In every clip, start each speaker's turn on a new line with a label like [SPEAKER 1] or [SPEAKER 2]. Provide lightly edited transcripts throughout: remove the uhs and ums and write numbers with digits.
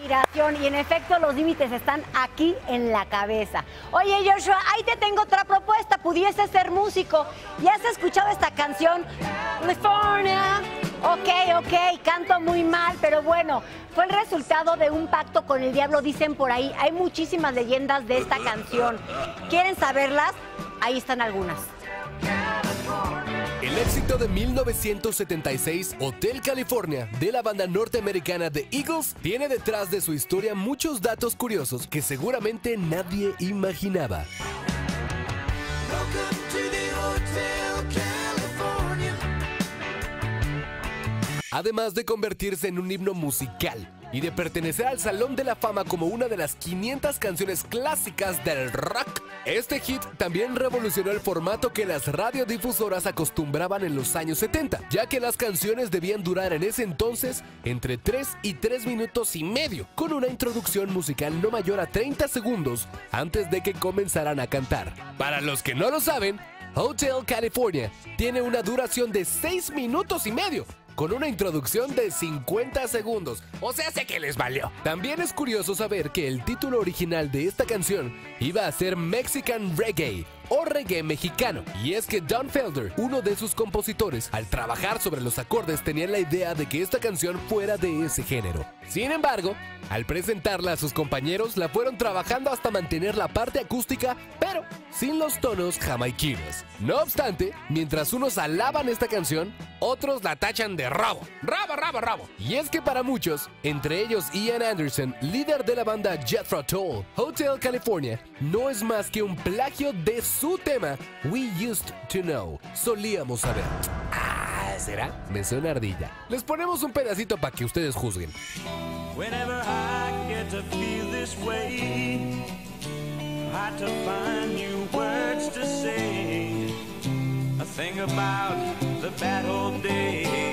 [SPEAKER 1] inspiración y en efecto los límites están aquí en la cabeza. Oye, Joshua, ahí te tengo otra propuesta. Pudiese ser músico. ¿Ya has escuchado esta canción? California. Ok, canto muy mal, pero bueno, fue el resultado de un pacto con el diablo, dicen por ahí. Hay muchísimas leyendas de esta canción. ¿Quieren saberlas? Ahí están algunas.
[SPEAKER 2] El éxito de 1976, Hotel California, de la banda norteamericana The Eagles, tiene detrás de su historia muchos datos curiosos que seguramente nadie imaginaba. Además de convertirse en un himno musical y de pertenecer al Salón de la Fama como una de las 500 canciones clásicas del rock, este hit también revolucionó el formato que las radiodifusoras acostumbraban en los años 70, ya que las canciones debían durar en ese entonces entre 3 y 3 minutos y medio, con una introducción musical no mayor a 30 segundos antes de que comenzaran a cantar. Para los que no lo saben, Hotel California tiene una duración de 6 minutos y medio, con una introducción de 50 segundos. O sea, sé que les valió. También es curioso saber que el título original de esta canción iba a ser Mexican Reggae, o reggae mexicano. Y es que Don Felder, uno de sus compositores, al trabajar sobre los acordes tenía la idea de que esta canción fuera de ese género. Sin embargo, al presentarla a sus compañeros, la fueron trabajando hasta mantener la parte acústica, pero sin los tonos jamaiquinos. No obstante, mientras unos alaban esta canción, otros la tachan de robo. ¡Robo! Y es que para muchos, entre ellos Ian Anderson, líder de la banda Jethro Tull, Hotel California no es más que un plagio de su tema We Used to Know, solíamos saber. ¿Será? Me suena ardilla. Les ponemos un pedacito para que ustedes juzguen.
[SPEAKER 3] Whenever I get to feel this way, I to find new words to say. I think about the bad old days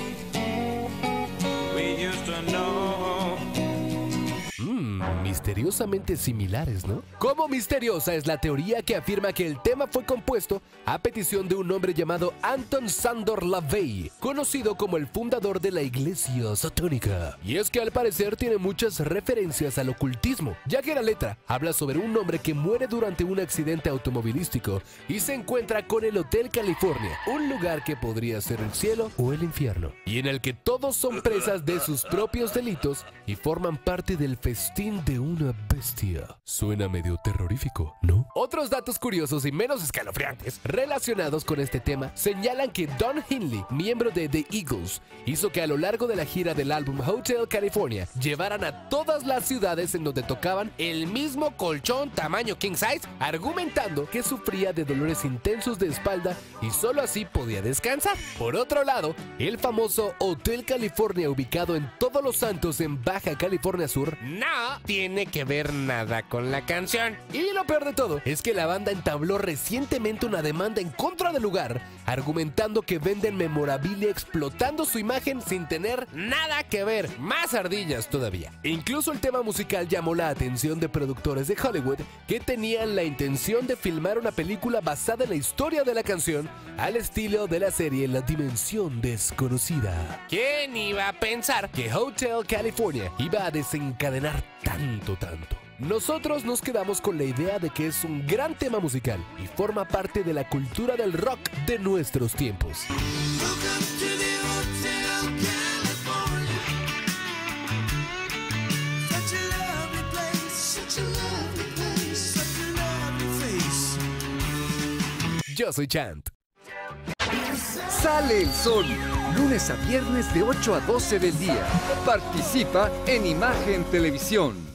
[SPEAKER 3] we used to know.
[SPEAKER 2] Misteriosamente similares, ¿no? Como misteriosa es la teoría que afirma que el tema fue compuesto a petición de un hombre llamado Anton Sandor Lavey, conocido como el fundador de la iglesia satánica. Y es que al parecer tiene muchas referencias al ocultismo, ya que la letra habla sobre un hombre que muere durante un accidente automovilístico y se encuentra con el Hotel California, un lugar que podría ser el cielo o el infierno, y en el que todos son presas de sus propios delitos y forman parte del festín de una bestia. Suena medio terrorífico, ¿no? Otros datos curiosos y menos escalofriantes relacionados con este tema señalan que Don Henley, miembro de The Eagles, hizo que a lo largo de la gira del álbum Hotel California llevaran a todas las ciudades en donde tocaban el mismo colchón tamaño king size, argumentando que sufría de dolores intensos de espalda y solo así podía descansar. Por otro lado, el famoso Hotel California, ubicado en Todos los Santos en Baja California Sur, no tiene que ver nada con la canción. Y lo peor de todo es que la banda entabló recientemente una demanda en contra del lugar, argumentando que venden memorabilia explotando su imagen sin tener nada que ver. Más ardillas todavía. E incluso el tema musical llamó la atención de productores de Hollywood que tenían la intención de filmar una película basada en la historia de la canción al estilo de la serie La Dimensión Desconocida. ¿Quién iba a pensar que Hotel California iba a desencadenar tanto? Nosotros nos quedamos con la idea de que es un gran tema musical y forma parte de la cultura del rock de nuestros tiempos. Yo soy Chant.
[SPEAKER 4] Sale el sol, lunes a viernes de 8 a 12 del día. Participa en Imagen Televisión.